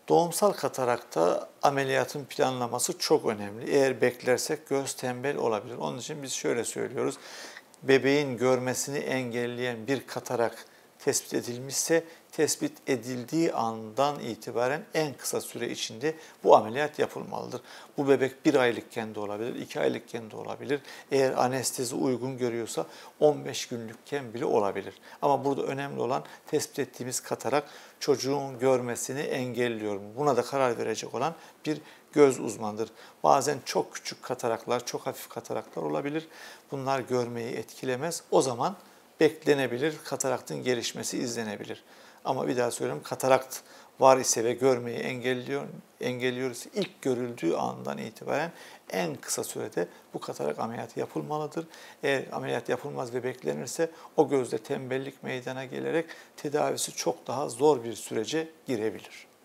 Doğumsal katarakta ameliyatın planlaması çok önemli. Eğer beklersek göz tembel olabilir. Onun için biz şöyle söylüyoruz. Bebeğin görmesini engelleyen bir katarak tespit edilmişse, tespit edildiği andan itibaren en kısa süre içinde bu ameliyat yapılmalıdır. Bu bebek 1 aylıkken de olabilir, 2 aylıkken de olabilir. Eğer anestezi uygun görüyorsa 15 günlükken bile olabilir. Ama burada önemli olan tespit ettiğimiz katarak çocuğun görmesini engelliyor mu? Buna da karar verecek olan bir göz uzmanıdır. Bazen çok küçük kataraklar, çok hafif kataraklar olabilir. Bunlar görmeyi etkilemez. O zaman beklenebilir, kataraktın gelişmesi izlenebilir. Ama bir daha söylüyorum, katarakt var ise ve görmeyi engelliyoruz. İlk görüldüğü andan itibaren en kısa sürede bu katarak ameliyatı yapılmalıdır. Eğer ameliyat yapılmaz ve beklenirse o gözde tembellik meydana gelerek tedavisi çok daha zor bir sürece girebilir.